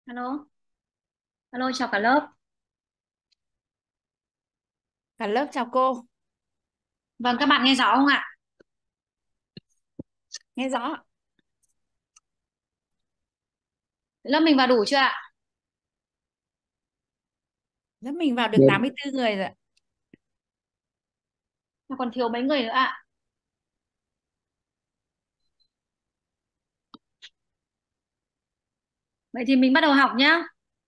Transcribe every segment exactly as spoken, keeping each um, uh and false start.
Alo, alo chào cả lớp. Cả lớp chào cô. Vâng, các bạn nghe rõ không ạ? Nghe rõ. Lớp mình vào đủ chưa ạ? Lớp mình vào được Được. tám mươi tư người rồi ạ. Mà còn thiếu mấy người nữa ạ? Vậy thì mình bắt đầu học nhá.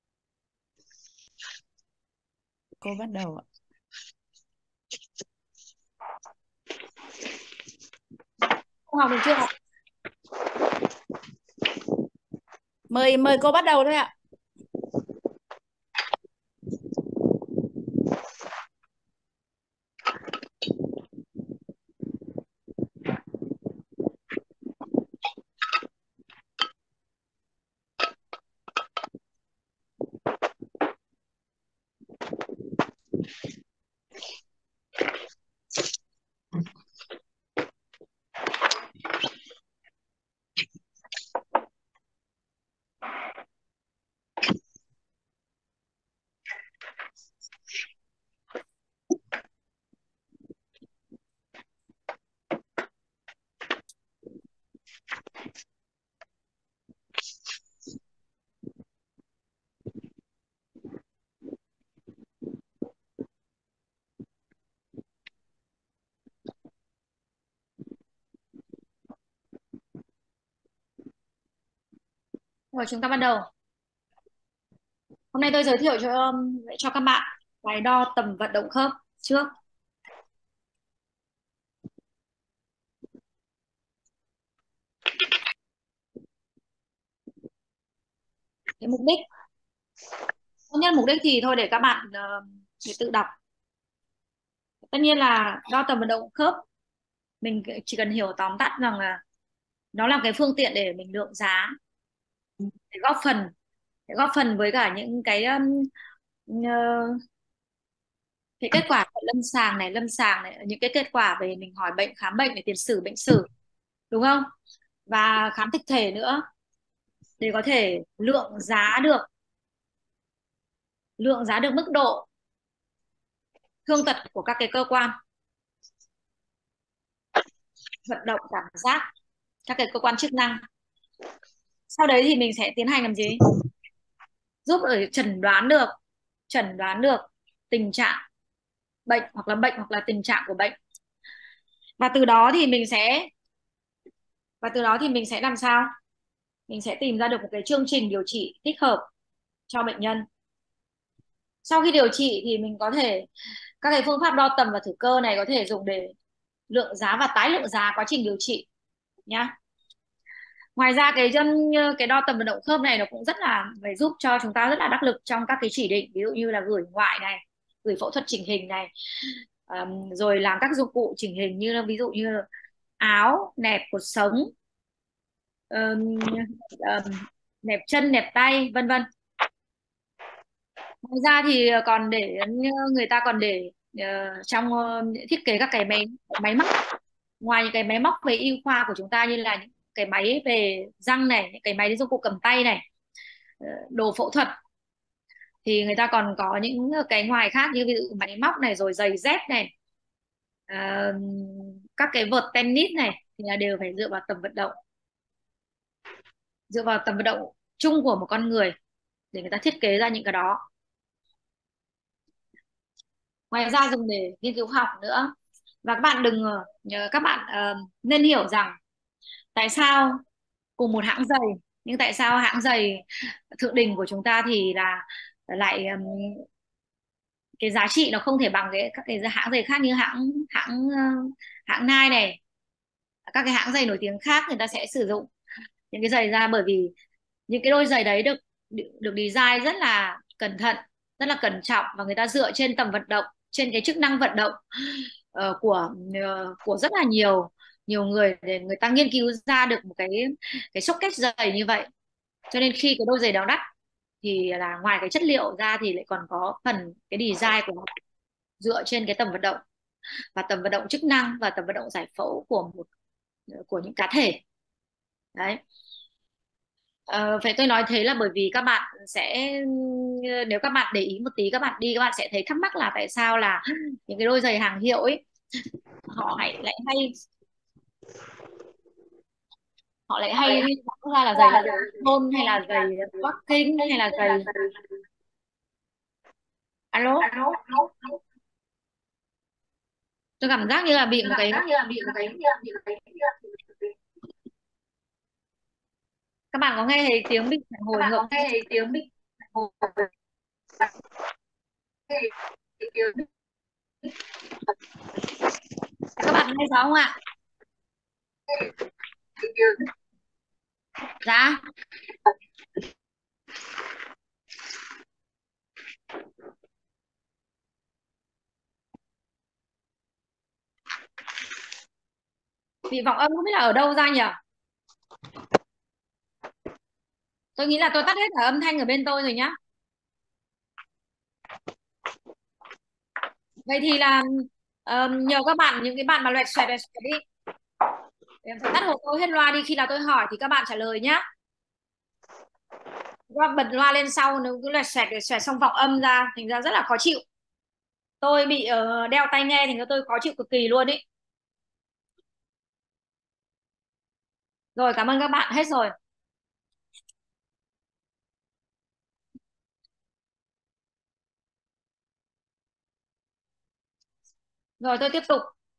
Cô bắt đầu ạ. Không học được chưa ạ? Mời mời cô bắt đầu thôi ạ. Rồi chúng ta bắt đầu. Hôm nay tôi giới thiệu cho cho các bạn bài đo tầm vận động khớp trước. Cái mục đích, tất nhiên mục đích thì thôi để các bạn ờ, để tự đọc. Tất nhiên là đo tầm vận động khớp, mình chỉ cần hiểu tóm tắt rằng là nó là cái phương tiện để mình lượng giá, để góp phần để góp phần với cả những cái um, ờ, cái kết quả lâm sàng này lâm sàng này, những cái kết quả về mình hỏi bệnh, khám bệnh, để tiền sử bệnh sử, đúng không? Và khám thực thể nữa, để có thể lượng giá được lượng giá được mức độ thương tật của các cái cơ quan vận động, cảm giác, các cái cơ quan chức năng. Sau đấy thì mình sẽ tiến hành làm gì? Giúp ở chẩn đoán được chẩn đoán được tình trạng bệnh, hoặc là bệnh hoặc là tình trạng của bệnh. Và từ đó thì mình sẽ và từ đó thì mình sẽ làm sao? Mình sẽ tìm ra được một cái chương trình điều trị thích hợp cho bệnh nhân. Sau khi điều trị thì mình có thể, các cái phương pháp đo tầm và thử cơ này có thể dùng để lượng giá và tái lượng giá quá trình điều trị nhá. Ngoài ra cái chân cái đo tầm vận động khớp này nó cũng rất là phải giúp cho chúng ta rất là đắc lực trong các cái chỉ định, ví dụ như là gửi ngoại này, gửi phẫu thuật chỉnh hình này, Ờm, rồi làm các dụng cụ chỉnh hình như là ví dụ như áo, nẹp cột sống, ờm, ờm, nẹp chân, nẹp tay, vân vân. Ngoài ra thì còn để người ta còn để ờ, trong ờ, thiết kế các cái máy máy móc, ngoài những cái máy móc về y khoa của chúng ta như là những cái máy về răng này, những cái máy dụng cụ cầm tay này, ờ, đồ phẫu thuật, thì người ta còn có những cái ngoài khác như ví dụ máy móc này, rồi giày dép này, ờ, các cái vợt tennis này, thì là đều phải dựa vào tầm vận động, dựa vào tầm vận động chung của một con người để người ta thiết kế ra những cái đó. Ngoài ra dùng để nghiên cứu học nữa. Và các bạn đừng ờ, nhớ, các bạn ờ, nên hiểu rằng tại sao cùng một hãng giày, nhưng tại sao hãng giày thượng đình của chúng ta thì là lại ừm, cái giá trị nó không thể bằng cái các cái hãng giày khác, như hãng hãng ờ, hãng Nike này, các cái hãng giày nổi tiếng khác người ta sẽ sử dụng những cái giày ra, bởi vì những cái đôi giày đấy được được design rất là cẩn thận, rất là cẩn trọng, và người ta dựa trên tầm vận động, trên cái chức năng vận động ờ, của ờ, của rất là nhiều nhiều người, để người ta nghiên cứu ra được một cái cái socket giày như vậy. Cho nên khi cái đôi giày đó đắt thì là ngoài cái chất liệu ra thì lại còn có phần cái design của nó dựa trên cái tầm vận động, và tầm vận động chức năng, và tầm vận động giải phẫu của một của những cá thể đấy. Ờ, Phải tôi nói thế là bởi vì các bạn sẽ, nếu các bạn để ý một tí, các bạn đi các bạn sẽ thấy thắc mắc là tại sao là những cái đôi giày hàng hiệu ấy họ lại lại hay họ lại hay nói ra là giày London hay là giày Bắc Kinh hay là giày, alo, tôi cảm giác như là bị một cái, các bạn có nghe thấy tiếng bình phản hồi ngược không? Các bạn nghe rõ không ạ? Dạ. Bị vọng âm không biết là ở đâu ra nhỉ? Tôi nghĩ là tôi tắt hết cả âm thanh ở bên tôi rồi nhá. Vậy thì là ờm, nhờ các bạn, những cái bạn mà loẹt xoẹt loẹt xoẹt đi, em phải tắt hộ tôi hết loa đi, khi nào tôi hỏi thì các bạn trả lời nhá. Các bạn bật loa lên sau, nếu cứ loẹt xoẹt loẹt xoẹt xong vọng âm ra thành ra rất là khó chịu. Tôi bị ờ, đeo tai nghe thì tôi khó chịu cực kỳ luôn ý. Rồi, cảm ơn các bạn hết rồi. Rồi tôi tiếp tục.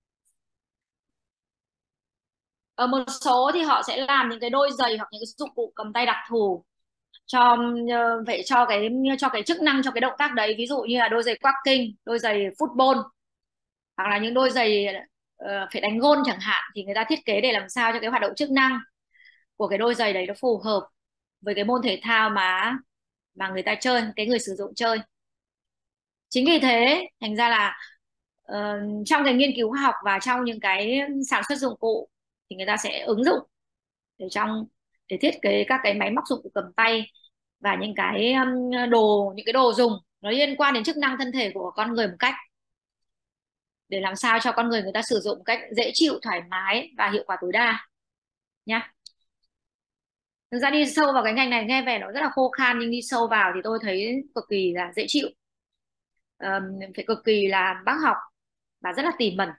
Ở một số thì họ sẽ làm những cái đôi giày hoặc những cái dụng cụ cầm tay đặc thù cho ờ, vậy cho cái cho cái chức năng, cho cái động tác đấy, ví dụ như là đôi giày quacking, đôi giày football, hoặc là những đôi giày ờ, phải đánh gôn chẳng hạn, thì người ta thiết kế để làm sao cho cái hoạt động chức năng của cái đôi giày đấy nó phù hợp với cái môn thể thao mà mà người ta chơi, cái người sử dụng chơi. Chính vì thế thành ra là ờ, trong cái nghiên cứu khoa học và trong những cái sản xuất dụng cụ thì người ta sẽ ứng dụng để trong để thiết kế các cái máy móc dụng cụ cầm tay và những cái um, đồ những cái đồ dùng nó liên quan đến chức năng thân thể của con người một cách để làm sao cho con người người ta sử dụng một cách dễ chịu, thoải mái và hiệu quả tối đa nhá. Thực ra đi sâu vào cái ngành này nghe vẻ nó rất là khô khan, nhưng đi sâu vào thì tôi thấy cực kỳ là dễ chịu. Ờm, Phải cực kỳ là bác học và rất là tỉ mẩn.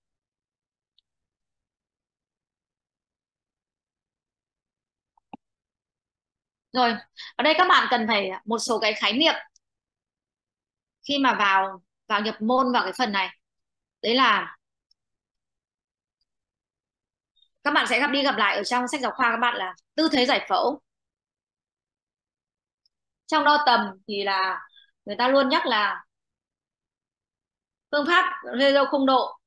Rồi, ở đây các bạn cần phải một số cái khái niệm khi mà vào vào nhập môn vào cái phần này. Đấy là các bạn sẽ gặp đi gặp lại ở trong sách giáo khoa các bạn là tư thế giải phẫu. Trong đo tầm thì là người ta luôn nhắc là phương pháp rê không độ.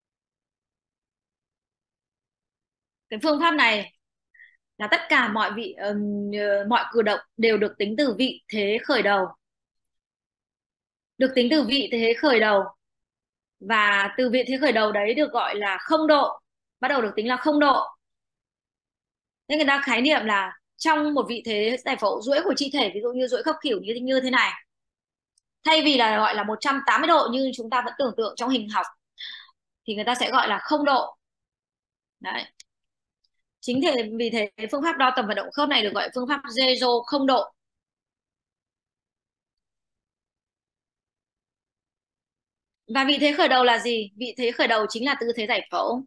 Cái phương pháp này là tất cả mọi vị ừm, ờ, mọi cử động đều được tính từ vị thế khởi đầu, được tính từ vị thế khởi đầu và từ vị thế khởi đầu đấy được gọi là không độ, bắt đầu được tính là không độ. Nên người ta khái niệm là trong một vị thế giải phẫu, duỗi của chi thể, ví dụ như duỗi khớp khỉu như như thế này, thay vì là gọi là một trăm tám mươi độ như chúng ta vẫn tưởng tượng trong hình học, thì người ta sẽ gọi là không độ. Đấy, chính thế vì thế phương pháp đo tầm vận động khớp này được gọi phương pháp Jejo không độ. Và vị thế khởi đầu là gì? Vị thế khởi đầu chính là tư thế giải phẫu.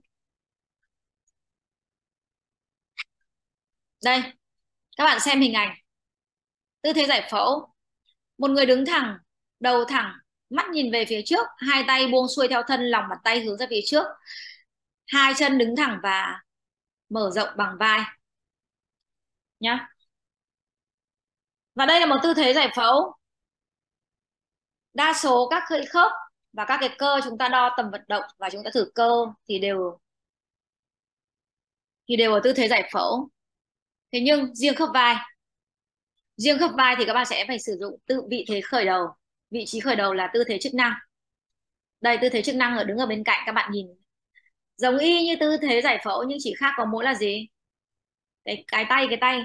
Đây, các bạn xem hình ảnh tư thế giải phẫu. Một người đứng thẳng, đầu thẳng, mắt nhìn về phía trước, hai tay buông xuôi theo thân, lòng bàn tay hướng ra phía trước, hai chân đứng thẳng và mở rộng bằng vai nhá. Và đây là một tư thế giải phẫu. Đa số các khớp khớp và các cái cơ chúng ta đo tầm vận động và chúng ta thử cơ thì đều thì đều ở tư thế giải phẫu. Thế nhưng riêng khớp vai, riêng khớp vai thì các bạn sẽ phải sử dụng tự vị thế khởi đầu. Vị trí khởi đầu là tư thế chức năng. Đây, tư thế chức năng ở đứng ở bên cạnh, các bạn nhìn giống y như tư thế giải phẫu nhưng chỉ khác có mỗi là gì? Cái cái tay cái tay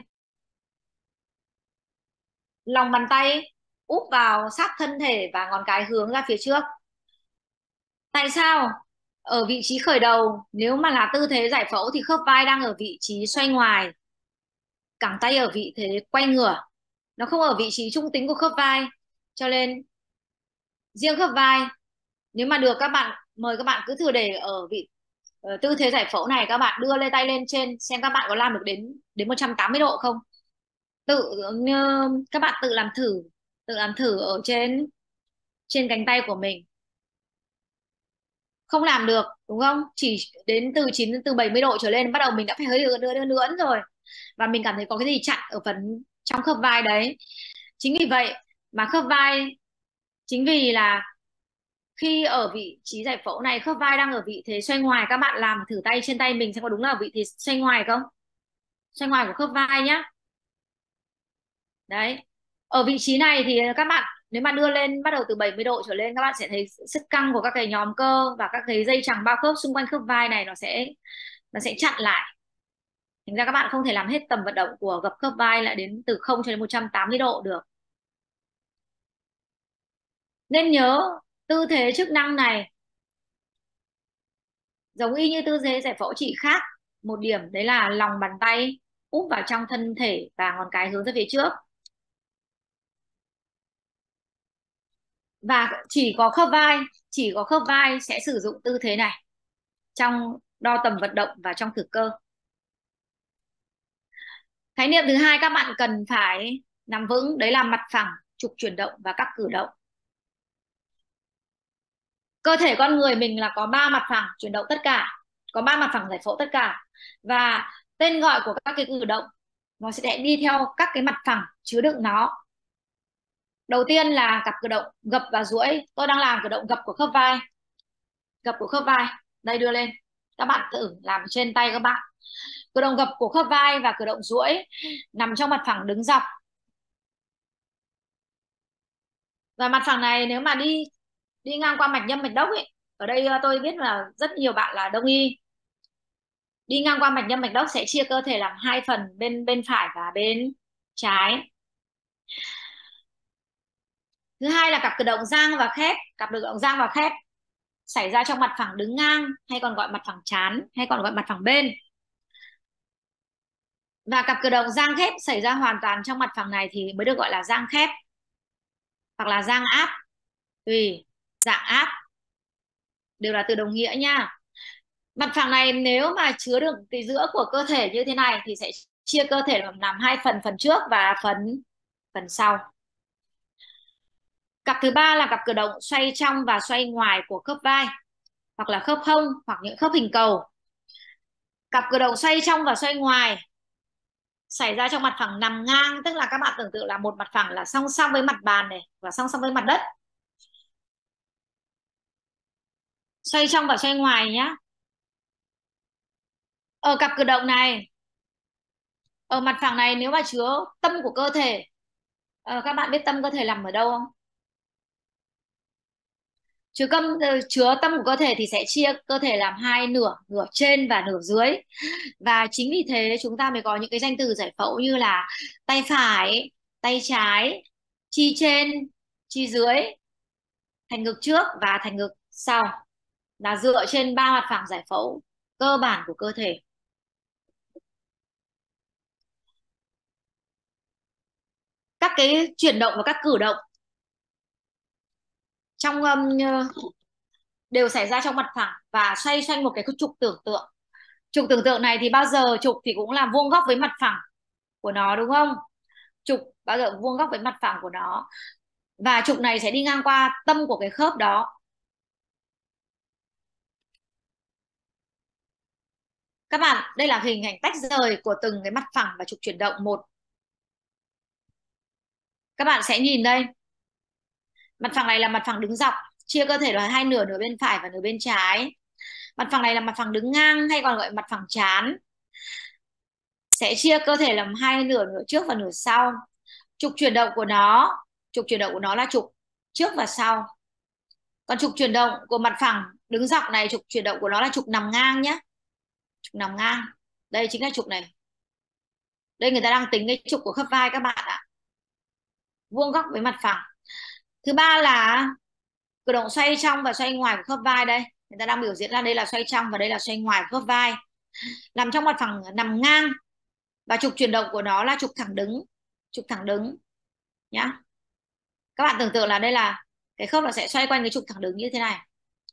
lòng bàn tay úp vào sát thân thể và ngón cái hướng ra phía trước. Tại sao? Ở vị trí khởi đầu, nếu mà là tư thế giải phẫu thì khớp vai đang ở vị trí xoay ngoài, cẳng tay ở vị thế quay ngửa, nó không ở vị trí trung tính của khớp vai, cho nên riêng khớp vai nếu mà được các bạn mời các bạn cứ thử để ở vị ở tư thế giải phẫu này, các bạn đưa lên tay lên trên xem các bạn có làm được đến đến một trăm tám mươi độ không. Tự như các bạn tự làm thử, tự làm thử ở trên trên cánh tay của mình. Không làm được đúng không, chỉ đến từ chín từ bảy mươi độ trở lên bắt đầu mình đã phải hơi đưa đưa đưa lưỡn rồi, và mình cảm thấy có cái gì chặn ở phần trong khớp vai đấy. Chính vì vậy mà khớp vai, chính vì là khi ở vị trí giải phẫu này khớp vai đang ở vị thế xoay ngoài, các bạn làm thử tay trên tay mình xem có đúng là ở vị thế xoay ngoài không, xoay ngoài của khớp vai nhá. Đấy, ở vị trí này thì các bạn nếu mà đưa lên bắt đầu từ bảy mươi độ trở lên, các bạn sẽ thấy sức căng của các cái nhóm cơ và các cái dây chằng bao khớp xung quanh khớp vai này nó sẽ nó sẽ chặn lại. Thành ra các bạn không thể làm hết tầm vận động của gập khớp vai lại đến từ không cho đến một trăm tám mươi độ được. Nên nhớ tư thế chức năng này giống y như tư thế giải phẫu, chỉ khác một điểm đấy là lòng bàn tay úp vào trong thân thể và ngón cái hướng ra phía trước. Và chỉ có khớp vai, chỉ có khớp vai sẽ sử dụng tư thế này trong đo tầm vận động và trong thử cơ. Khái niệm thứ hai các bạn cần phải nắm vững đấy là mặt phẳng, trục chuyển động và các cử động. Cơ thể con người mình là có ba mặt phẳng chuyển động tất cả, có ba mặt phẳng giải phẫu tất cả, và tên gọi của các cái cử động nó sẽ đi theo các cái mặt phẳng chứa đựng nó. Đầu tiên là cặp cử động gập và duỗi. Tôi đang làm cử động gập của khớp vai, gập của khớp vai đây, đưa lên, các bạn thử làm trên tay các bạn. Cử động gập của khớp vai và cử động duỗi nằm trong mặt phẳng đứng dọc. Và mặt phẳng này nếu mà đi đi ngang qua mạch nhâm mạch đốc ấy, ở đây tôi biết là rất nhiều bạn là đông y, đi ngang qua mạch nhâm mạch đốc sẽ chia cơ thể làm hai phần, bên bên phải và bên trái. Thứ hai là cặp cử động giang và khép. Cặp cử động giang và khép xảy ra trong mặt phẳng đứng ngang, hay còn gọi mặt phẳng trán, hay còn gọi mặt phẳng bên. Và cặp cử động giang khép xảy ra hoàn toàn trong mặt phẳng này thì mới được gọi là giang khép hoặc là giang áp, tùy dạng áp, đều là từ đồng nghĩa nha. Mặt phẳng này nếu mà chứa được cái giữa của cơ thể như thế này thì sẽ chia cơ thể làm hai phần, phần trước và phần phần sau. Cặp thứ ba là cặp cử động xoay trong và xoay ngoài của khớp vai hoặc là khớp hông hoặc những khớp hình cầu. Cặp cử động xoay trong và xoay ngoài xảy ra trong mặt phẳng nằm ngang, tức là các bạn tưởng tượng là một mặt phẳng là song song với mặt bàn này và song song với mặt đất. Xoay trong và xoay ngoài nhá. Ở cặp cử động này, ở mặt phẳng này nếu mà chứa tâm của cơ thể, ờ, các bạn biết tâm cơ thể nằm ở đâu không? Chứa tâm chứa tâm của cơ thể thì sẽ chia cơ thể làm hai nửa, nửa trên và nửa dưới. Và chính vì thế chúng ta mới có những cái danh từ giải phẫu như là tay phải, tay trái, chi trên, chi dưới, thành ngực trước và thành ngực sau, là dựa trên ba mặt phẳng giải phẫu cơ bản của cơ thể. Các cái chuyển động và các cử động trong um, đều xảy ra trong mặt phẳng và xoay xoay một cái trục tưởng tượng. Trục tưởng tượng này thì bao giờ trục thì cũng là vuông góc với mặt phẳng của nó đúng không? Trục bao giờ vuông góc với mặt phẳng của nó, và trục này sẽ đi ngang qua tâm của cái khớp đó. Các bạn, đây là hình ảnh tách rời của từng cái mặt phẳng và trục chuyển động một. Các bạn sẽ nhìn đây, mặt phẳng này là mặt phẳng đứng dọc, chia cơ thể là hai nửa, nửa bên phải và nửa bên trái. Mặt phẳng này là mặt phẳng đứng ngang hay còn gọi mặt phẳng trán, sẽ chia cơ thể làm hai nửa, nửa trước và nửa sau. Trục chuyển động của nó, trục chuyển động của nó là trục trước và sau. Còn trục chuyển động của mặt phẳng đứng dọc này, trục chuyển động của nó là trục nằm ngang nhé. Trục nằm ngang, đây chính là trục này. Đây người ta đang tính cái trục của khớp vai các bạn ạ, vuông góc với mặt phẳng. Thứ ba là cử động xoay trong và xoay ngoài của khớp vai. Đây người ta đang biểu diễn là đây là xoay trong và đây là xoay ngoài của khớp vai, nằm trong mặt phẳng nằm ngang. Và trục chuyển động của nó là trục thẳng đứng, trục thẳng đứng nhá. Các bạn tưởng tượng là đây là cái khớp nó sẽ xoay quanh cái trục thẳng đứng như thế này.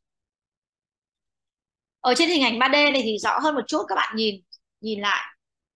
Ở trên hình ảnh ba D này thì rõ hơn một chút, các bạn nhìn nhìn lại.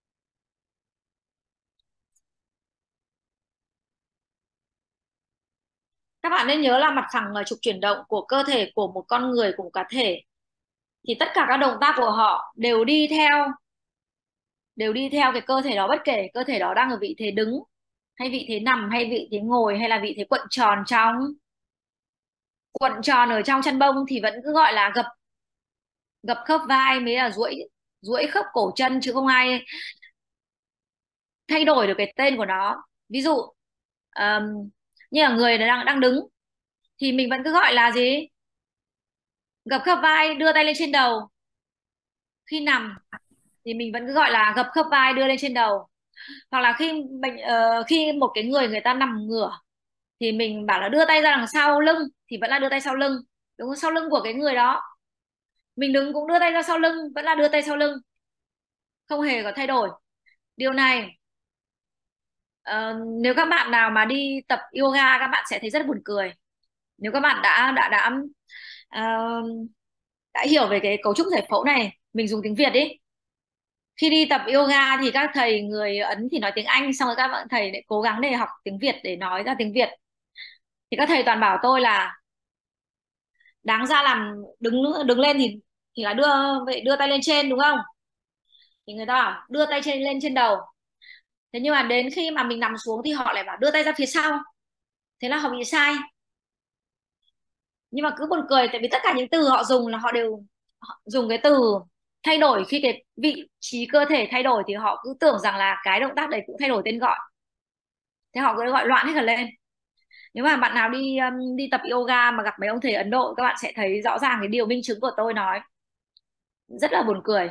Các bạn nên nhớ là mặt phẳng là trục chuyển động của cơ thể của một con người, của một cá thể, thì tất cả các động tác của họ đều đi theo đều đi theo cái cơ thể đó, bất kể cơ thể đó đang ở vị thế đứng hay vị thế nằm hay vị thế ngồi hay là vị thế cuộn tròn trong cuộn tròn ở trong chân bông thì vẫn cứ gọi là gập gập khớp vai mới là duỗi duỗi khớp cổ chân, chứ không ai thay đổi được cái tên của nó. Ví dụ um, như là người đang đang đứng thì mình vẫn cứ gọi là gì, gập khớp vai đưa tay lên trên đầu. Khi nằm thì mình vẫn cứ gọi là gập khớp vai đưa lên trên đầu. Hoặc là khi mình ờ, khi một cái người người ta nằm ngửa thì mình bảo là đưa tay ra đằng sau lưng thì vẫn là đưa tay sau lưng, đúng không? Sau lưng của cái người đó. Mình đứng cũng đưa tay ra sau lưng, vẫn là đưa tay sau lưng, không hề có thay đổi. Điều này ờ, nếu các bạn nào mà đi tập yoga các bạn sẽ thấy rất buồn cười. Nếu các bạn đã đã đã ờ, đã hiểu về cái cấu trúc giải phẫu này, mình dùng tiếng Việt đi. Khi đi tập yoga thì các thầy người Ấn thì nói tiếng Anh, xong rồi các bạn thầy lại cố gắng để học tiếng Việt để nói ra tiếng Việt. Thì các thầy toàn bảo tôi là đáng ra làm đứng đứng lên thì thì là đưa vậy đưa tay lên trên, đúng không? Thì người ta bảo đưa tay trên lên trên đầu. Thế nhưng mà đến khi mà mình nằm xuống thì họ lại bảo đưa tay ra phía sau. Thế là họ bị sai. Nhưng mà cứ buồn cười, tại vì tất cả những từ họ dùng là họ đều họ dùng cái từ thay đổi, khi cái vị trí cơ thể thay đổi thì họ cứ tưởng rằng là cái động tác đấy cũng thay đổi tên gọi. Thế họ cứ gọi loạn hết cả lên. Nếu mà bạn nào đi um, đi tập yoga mà gặp mấy ông thầy Ấn Độ, các bạn sẽ thấy rõ ràng cái điều minh chứng của tôi nói. Rất là buồn cười.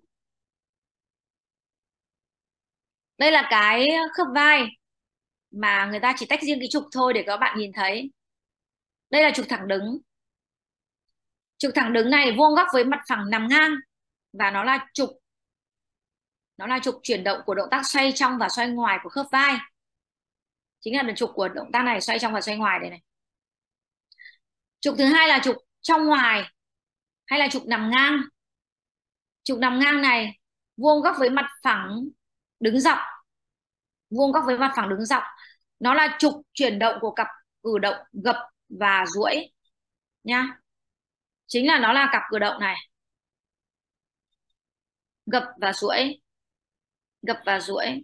Đây là cái khớp vai mà người ta chỉ tách riêng cái trục thôi để các bạn nhìn thấy. Đây là trục thẳng đứng. Trục thẳng đứng này vuông góc với mặt phẳng nằm ngang, và nó là trục nó là trục chuyển động của động tác xoay trong và xoay ngoài của khớp vai. Chính là trục của động tác này, xoay trong và xoay ngoài đây này. Trục thứ hai là trục trong ngoài hay là trục nằm ngang. Trục nằm ngang này vuông góc với mặt phẳng đứng dọc, vuông góc với mặt phẳng đứng dọc. Nó là trục chuyển động của cặp cử động gập và duỗi nha. Chính là nó là cặp cử động này, gập và duỗi, gập và duỗi.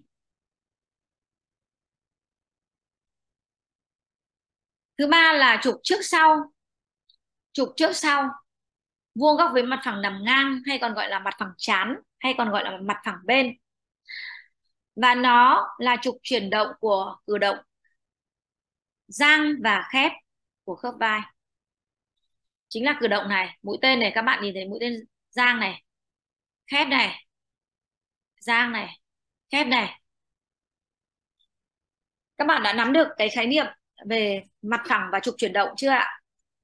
Thứ ba là trục trước sau. Trục trước sau vuông góc với mặt phẳng nằm ngang, hay còn gọi là mặt phẳng trán, hay còn gọi là mặt phẳng bên. Và nó là trục chuyển động của cử động dang và khép của khớp vai. Chính là cử động này, mũi tên này, các bạn nhìn thấy mũi tên dang này, khép này, dang này, khép này. Các bạn đã nắm được cái khái niệm về mặt phẳng và trục chuyển động chưa ạ?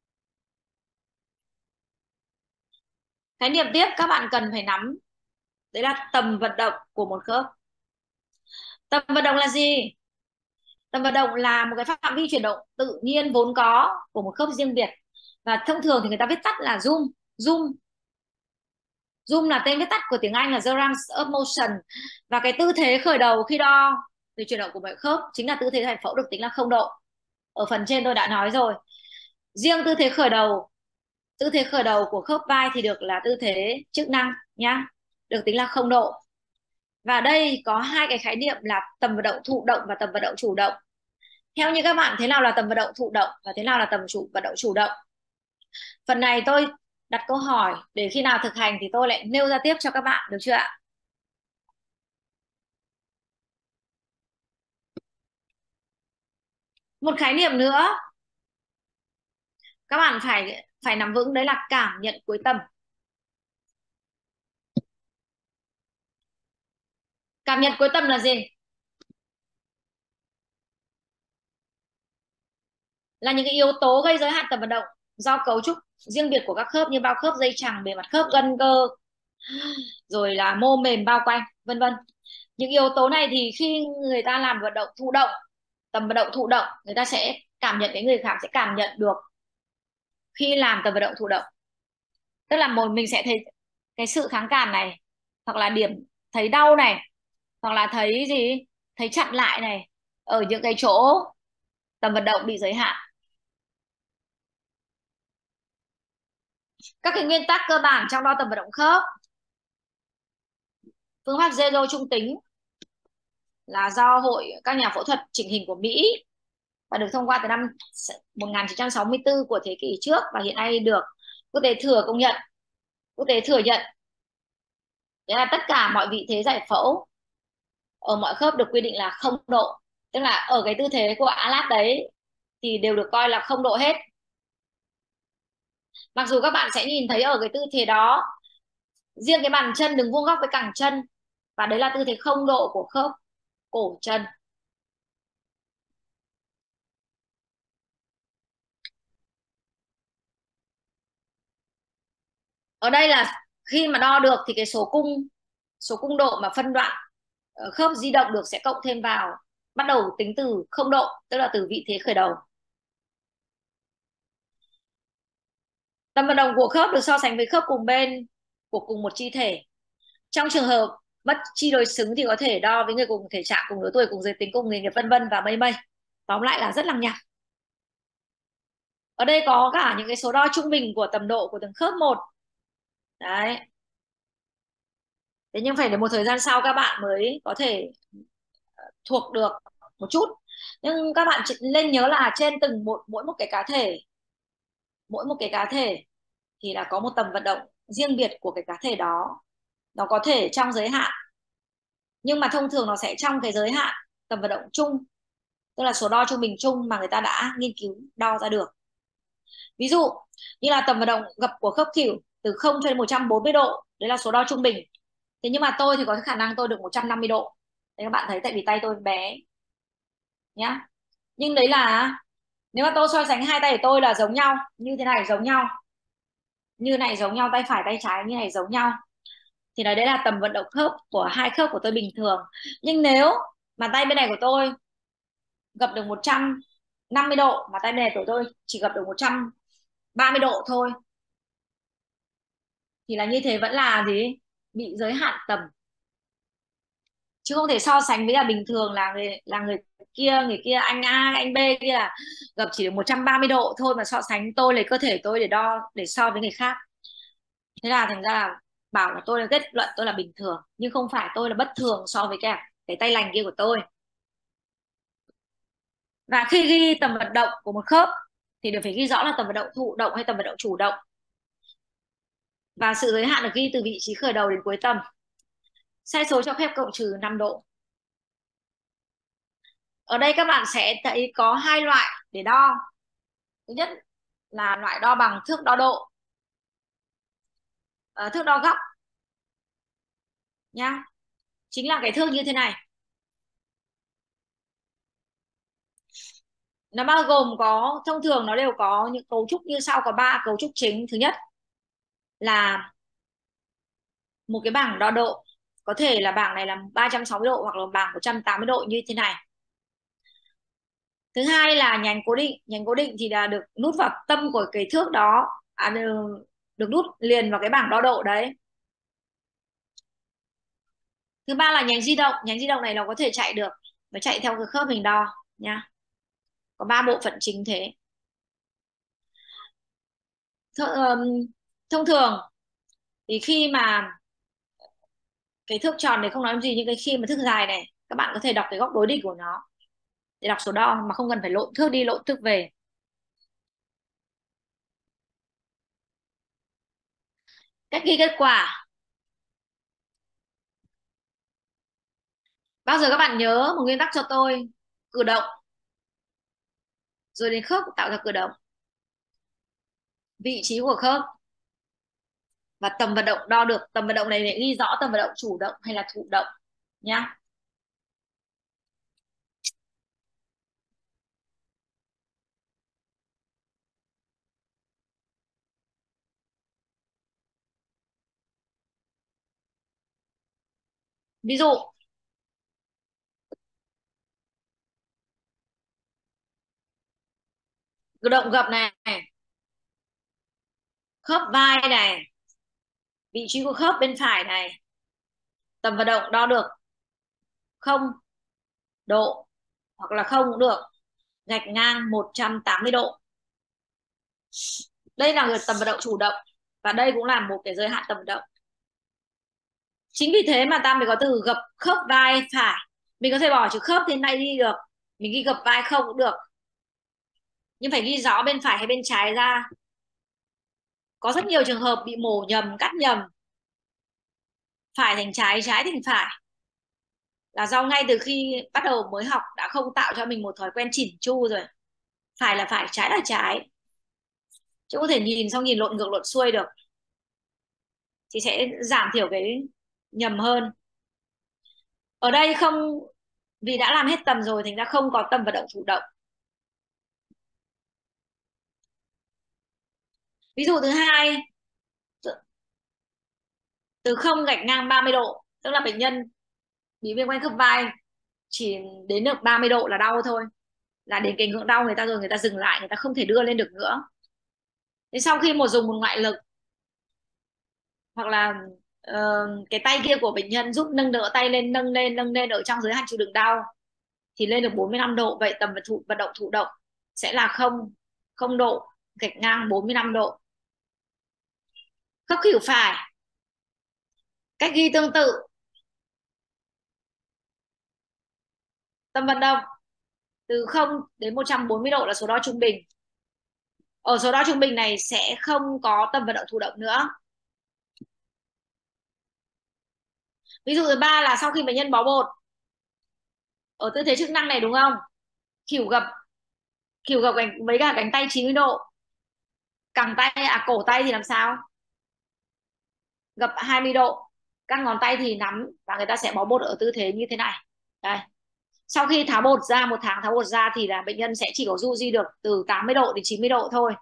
Khái niệm tiếp các bạn cần phải nắm, đấy là tầm vận động của một khớp. Tầm vận động là gì? Tầm vận động là một cái phạm vi chuyển động tự nhiên vốn có của một khớp riêng biệt, và thông thường thì người ta viết tắt là zoom. Zoom Zoom là tên viết tắt của tiếng Anh là the range of motion, và cái tư thế khởi đầu khi đo về chuyển động của mọi khớp chính là tư thế giải phẫu được tính là không độ. Ở phần trên tôi đã nói rồi. Riêng tư thế khởi đầu tư thế khởi đầu của khớp vai thì được là tư thế chức năng nhá, được tính là không độ. Và đây có hai cái khái niệm là tầm vận động thụ động và tầm vận động chủ động. Theo như các bạn, thế nào là tầm vận động thụ động và thế nào là tầm chủ vận động chủ động? Phần này tôi đặt câu hỏi để khi nào thực hành thì tôi lại nêu ra tiếp cho các bạn, được chưa ạ? Một khái niệm nữa các bạn phải phải nắm vững, đấy là cảm nhận cuối tầm. Cảm nhận cuối tầm là gì? Là những cái yếu tố gây giới hạn tầm vận động do cấu trúc riêng biệt của các khớp như bao khớp, dây chằng, bề mặt khớp, gân cơ, rồi là mô mềm bao quanh, vân vân. Những yếu tố này thì khi người ta làm vận động thụ động, tầm vận động thụ động, người ta sẽ cảm nhận, cái người khác sẽ cảm nhận được khi làm tầm vận động thụ động. Tức là một mình sẽ thấy cái sự kháng cản này, hoặc là điểm thấy đau này, hoặc là thấy gì, thấy chặn lại này, ở những cái chỗ tầm vận động bị giới hạn. Các cái nguyên tắc cơ bản trong đo tầm vận động khớp. Phương pháp Zero trung tính là do Hội các nhà phẫu thuật chỉnh hình của Mỹ và được thông qua từ năm một nghìn chín trăm sáu mươi tư của thế kỷ trước, và hiện nay được quốc tế thừa công nhận, quốc tế thừa nhận. Đấy là tất cả mọi vị thế giải phẫu ở mọi khớp được quy định là không độ. Tức là ở cái tư thế của Alat đấy thì đều được coi là không độ hết. Mặc dù các bạn sẽ nhìn thấy ở cái tư thế đó, riêng cái bàn chân đứng vuông góc với cẳng chân, và đấy là tư thế không độ của khớp cổ chân. Ở đây là khi mà đo được thì cái số cung số cung độ mà phân đoạn ờ, khớp di động được sẽ cộng thêm vào, bắt đầu tính từ không độ, tức là từ vị thế khởi đầu. Tầm vận động của khớp được so sánh với khớp cùng bên của cùng một chi thể. Trong trường hợp mất chi đối xứng thì có thể đo với người cùng thể trạng, cùng lứa tuổi, cùng giới tính, cùng nghề nghiệp, vân vân và mây mây. Tóm lại là rất lằng nhằng. Ở đây có cả những cái số đo trung bình của tầm độ của từng khớp một. Đấy. Thế nhưng phải đến một thời gian sau các bạn mới có thể ờ, thuộc được một chút. Nhưng các bạn chỉ nên nhớ là trên từng một mỗi một cái cá thể, mỗi một cái cá thể thì là có một tầm vận động riêng biệt của cái cá thể đó. Nó có thể trong giới hạn, nhưng mà thông thường nó sẽ trong cái giới hạn tầm vận động chung, tức là số đo trung bình chung mà người ta đã nghiên cứu đo ra được. Ví dụ như là tầm vận động gập của khớp khuỷu từ không cho đến một trăm bốn mươi độ, đấy là số đo trung bình. Thế nhưng mà tôi thì có khả năng tôi được một trăm năm mươi độ. Đấy các bạn thấy, tại vì tay tôi bé nhá. Nhưng đấy là nếu mà tôi so sánh hai tay của tôi là giống nhau, như thế này giống nhau, như này giống nhau, tay phải tay trái như này giống nhau, thì là đấy là tầm vận động khớp của hai khớp của tôi bình thường. Nhưng nếu mà tay bên này của tôi gập được một trăm năm mươi độ, mà tay bên này của tôi chỉ gập được một trăm ba mươi độ thôi, thì là như thế vẫn là gì, bị giới hạn tầm, chứ không thể so sánh với là bình thường là người là người kia, người kia anh A anh B kia là gập chỉ được một trăm ba mươi độ thôi, mà so sánh tôi lấy cơ thể tôi để đo, để so với người khác. Thế là thành ra là bảo là tôi là kết luận tôi là bình thường, nhưng không phải, tôi là bất thường so với cái cái tay lành kia của tôi. Và khi ghi tầm vận động của một khớp thì đều phải ghi rõ là tầm vận động thụ động hay tầm vận động chủ động, và sự giới hạn được ghi từ vị trí khởi đầu đến cuối tầm. Sai số cho phép cộng trừ năm độ. Ở đây các bạn sẽ thấy có hai loại để đo. Thứ nhất là loại đo bằng thước đo độ, ờ, thước đo góc nhá, chính là cái thước như thế này. Nó bao gồm có, thông thường nó đều có những cấu trúc như sau, có ba cấu trúc chính. Thứ nhất là một cái bảng đo độ, có thể là bảng này là ba trăm sáu mươi độ hoặc là bảng một trăm tám mươi độ như thế này. Thứ hai là nhánh cố định. Nhánh cố định thì là được nút vào tâm của cái thước đó, à, được, được nút liền vào cái bảng đo độ đấy. Thứ ba là nhánh di động. Nhánh di động này nó có thể chạy được, nó chạy theo cái khớp mình đo nha. Có ba bộ phận chính thế. Th um, thông thường thì khi mà cái thước tròn này không nói gì, nhưng cái khi mà thước dài này các bạn có thể đọc cái góc đối đỉnh của nó để đọc số đo mà không cần phải lộn thước đi lộn thước về. Cách ghi kết quả. Bao giờ các bạn nhớ một nguyên tắc cho tôi: cử động rồi đến khớp tạo ra cử động, vị trí của khớp, và tầm vận động đo được. Tầm vận động này để ghi rõ tầm vận động chủ động hay là thụ động nhá. Ví dụ cử động gập này, khớp vai này, vị trí của khớp bên phải này, tầm vận động đo được không độ hoặc là không cũng được, gạch ngang một trăm tám mươi độ. Đây là tầm vận động chủ động và đây cũng là một cái giới hạn tầm vận động. Chính vì thế mà ta mới có từ gập khớp vai phải. Mình có thể bỏ chữ khớp thế này đi được, mình ghi gập vai không cũng được, nhưng phải ghi rõ bên phải hay bên trái ra. Có rất nhiều trường hợp bị mổ nhầm, cắt nhầm, phải thành trái, trái thành phải, là do ngay từ khi bắt đầu mới học đã không tạo cho mình một thói quen chỉn chu rồi. Phải là phải, trái là trái, chứ có thể nhìn xong nhìn lộn ngược lộn xuôi được, thì sẽ giảm thiểu cái nhầm hơn. Ở đây không, vì đã làm hết tầm rồi thành ra không có tầm vận động chủ động. Ví dụ thứ hai, từ không gạch ngang ba mươi độ, tức là bệnh nhân bị viêm quanh khớp vai chỉ đến được ba mươi độ là đau thôi, là đến cái ngưỡng đau người ta rồi, người ta dừng lại, người ta không thể đưa lên được nữa. Thế sau khi một dùng một ngoại lực hoặc là uh, cái tay kia của bệnh nhân giúp nâng đỡ tay lên, nâng lên nâng lên ở trong giới hạn chịu đựng đau thì lên được bốn mươi lăm độ. Vậy tầm vận thụ vận động thụ động sẽ là không không độ gạch ngang bốn mươi lăm độ. Khớp khuỷu phải, cách ghi tương tự. Tầm vận động từ không đến một trăm bốn mươi độ là số đo trung bình. Ở số đo trung bình này sẽ không có tầm vận động thụ động nữa. Ví dụ thứ ba là sau khi bệnh nhân bó bột ở tư thế chức năng này đúng không, khuỷu gập, khuỷu gập cánh, với cả cánh tay chín mươi độ, cẳng tay à cổ tay thì làm sao, gập hai mươi độ, các ngón tay thì nắm, và người ta sẽ bó bột ở tư thế như thế này. Đây, sau khi tháo bột ra, một tháng tháo bột ra thì là bệnh nhân sẽ chỉ có du di được từ tám mươi độ đến chín mươi độ thôi.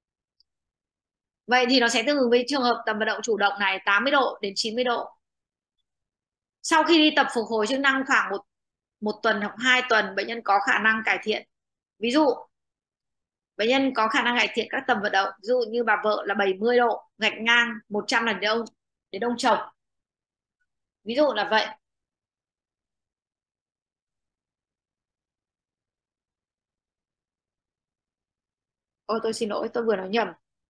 Vậy thì nó sẽ tương ứng với trường hợp tầm vận động chủ động này, tám mươi độ đến chín mươi độ. Sau khi đi tập phục hồi chức năng khoảng một một tuần hoặc hai tuần, bệnh nhân có khả năng cải thiện. Ví dụ bệnh nhân có khả năng cải thiện các tầm vận động, ví dụ như bà vợ là bảy mươi độ gạch ngang một trăm lần đến ông đến ông chồng, ví dụ là vậy. Ôi tôi xin lỗi, tôi vừa nói nhầm,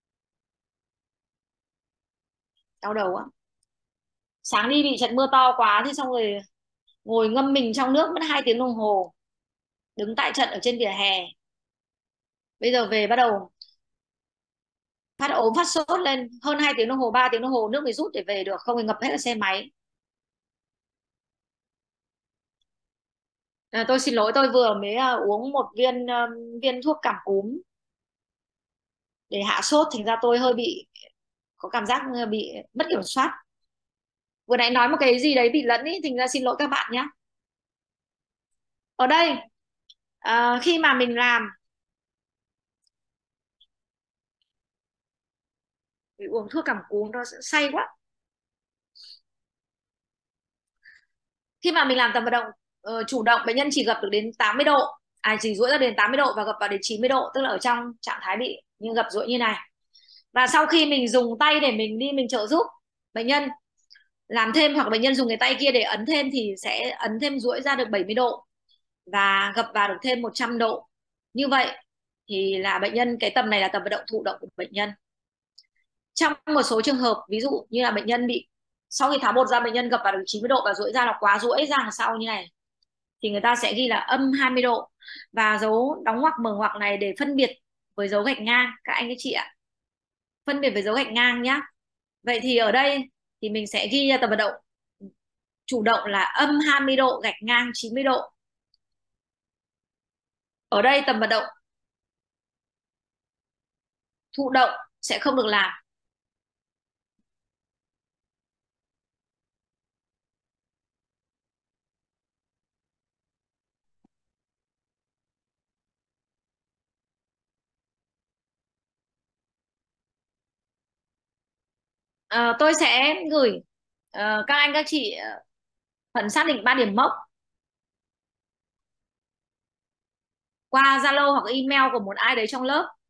đau đầu á. Sáng đi bị trận mưa to quá, thì xong rồi ngồi ngâm mình trong nước mất hai tiếng đồng hồ, đứng tại trận ở trên vỉa hè. Bây giờ về bắt đầu phát ốm phát sốt lên, hơn hai tiếng đồng hồ, ba tiếng đồng hồ nước mới rút để về được, không thì ngập hết là xe máy. À, tôi xin lỗi, tôi vừa mới uh, uống một viên uh, viên thuốc cảm cúm để hạ sốt, thành ra tôi hơi bị có cảm giác bị mất kiểm soát. Vừa nãy nói một cái gì đấy bị lẫn ý, thành ra xin lỗi các bạn nhé. Ở đây uh, khi mà mình làm, bị uống thuốc cảm cúm nó sẽ say quá. Khi mà mình làm tập vận động uh, chủ động, bệnh nhân chỉ gập được đến tám mươi độ, à chỉ duỗi ra đến tám mươi độ và gập vào đến chín mươi độ, tức là ở trong trạng thái bị như gập duỗi như này. Và sau khi mình dùng tay để mình đi mình trợ giúp bệnh nhân làm thêm, hoặc bệnh nhân dùng cái tay kia để ấn thêm, thì sẽ ấn thêm duỗi ra được bảy mươi độ và gập vào được thêm một trăm độ. Như vậy thì là bệnh nhân, cái tầm này là tầm vận động thụ động của bệnh nhân. Trong một số trường hợp ví dụ như là bệnh nhân bị, sau khi tháo bột ra bệnh nhân gập vào được chín mươi độ và duỗi ra là quá duỗi ra đằng sau như này, thì người ta sẽ ghi là âm hai mươi độ và dấu đóng ngoặc mở ngoặc này để phân biệt với dấu gạch ngang, các anh các chị ạ, phân biệt với dấu gạch ngang nhá. Vậy thì ở đây thì mình sẽ ghi ra tầm vận động chủ động là âm hai mươi độ gạch ngang chín mươi độ. Ở đây tầm vận động thụ động sẽ không được làm. À, tôi sẽ gửi uh, các anh các chị uh, phần xác định ba điểm mốc qua Zalo hoặc email của một ai đấy trong lớp.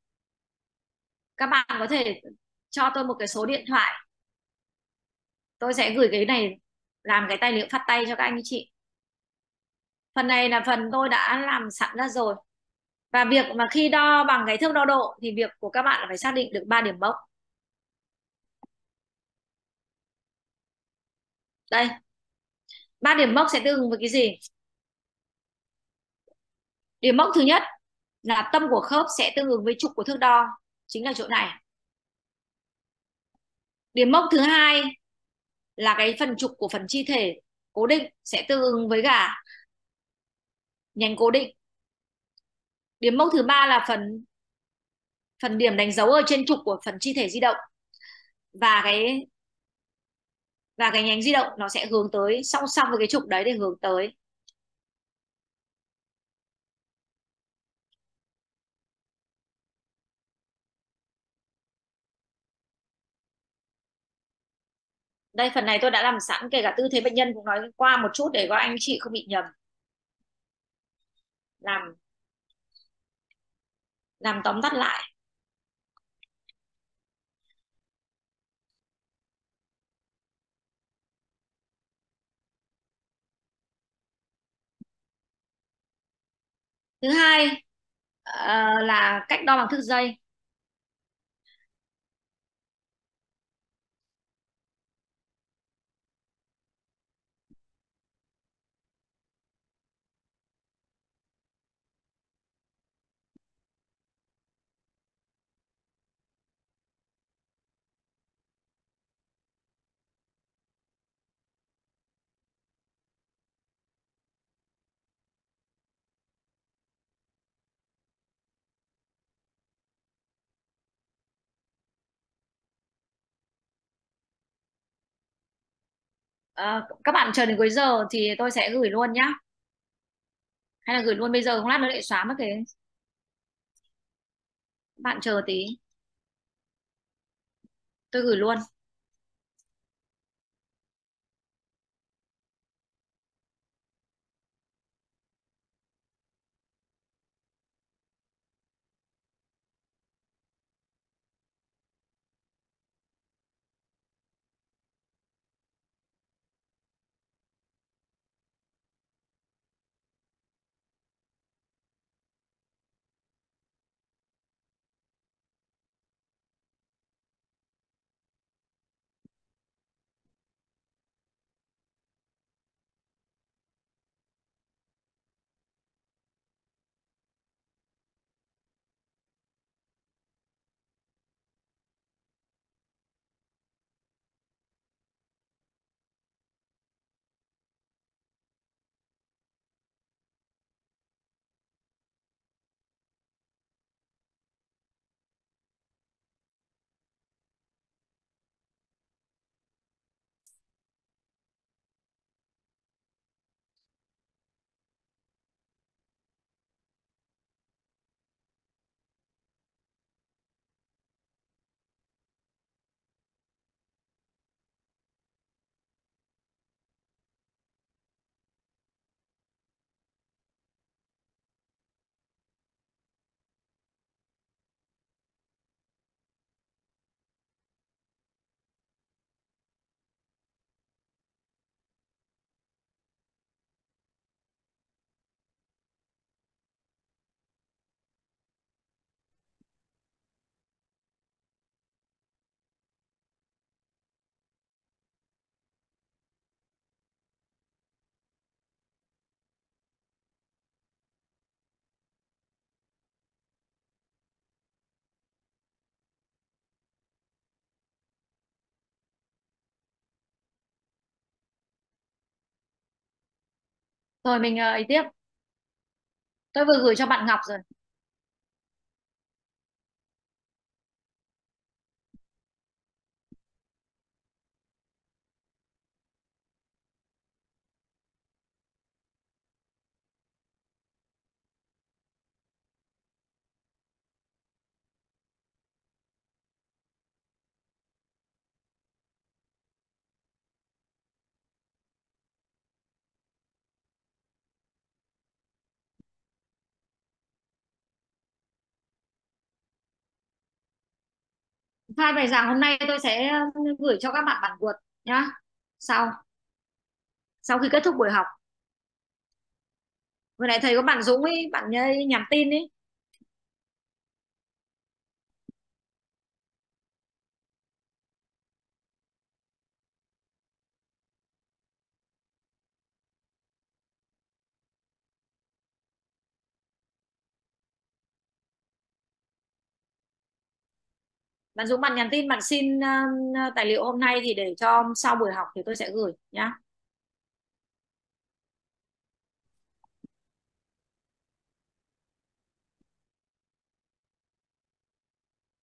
các bạn có thể cho tôi một cái số điện thoại, tôi sẽ gửi cái này làm cái tài liệu phát tay cho các anh chị. Phần này là phần tôi đã làm sẵn ra rồi. Và việc mà khi đo bằng cái thước đo độ thì việc của các bạn là phải xác định được ba điểm mốc. Đây, ba điểm mốc sẽ tương ứng với cái gì? Điểm mốc thứ nhất là tâm của khớp sẽ tương ứng với trục của thước đo, chính là chỗ này. Điểm mốc thứ hai là cái phần trục của phần chi thể cố định sẽ tương ứng với cả nhánh cố định. Điểm mốc thứ ba là phần phần điểm đánh dấu ở trên trục của phần chi thể di động, và cái và cái nhánh di động nó sẽ hướng tới song song với cái trục đấy để hướng tới. Đây, phần này tôi đã làm sẵn, kể cả tư thế bệnh nhân cũng nói qua một chút để các anh chị không bị nhầm. làm làm tóm tắt lại. Thứ hai ờ, là cách đo bằng thước dây. Ờ, các bạn chờ đến cuối giờ thì tôi sẽ gửi luôn nhá, hay là gửi luôn bây giờ, không lát nữa lại xóa mất cái. Bạn chờ tí, tôi gửi luôn. Rồi mình ờ, ấy tiếp, tôi vừa gửi cho bạn Ngọc rồi. File bài giảng hôm nay tôi sẽ gửi cho các bạn bản Word nhá. Sau sau khi kết thúc buổi học. Vừa nãy thấy có bạn Dũng ấy, bạn ấy nhắn tin ấy. Bạn Dũng bạn nhắn tin bạn xin uh, tài liệu hôm nay thì để cho sau buổi học thì tôi sẽ gửi nhá.